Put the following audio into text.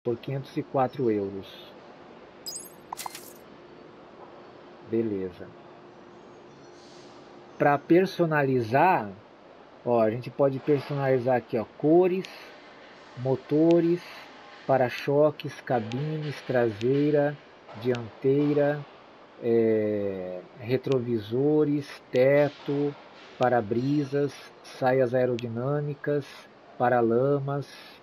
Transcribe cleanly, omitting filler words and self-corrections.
por 504 euros. Beleza. Para personalizar, ó, a gente pode personalizar aqui, ó, cores, motores, para-choques, cabines, traseira, dianteira, retrovisores, teto, para-brisas, saias aerodinâmicas, paralamas,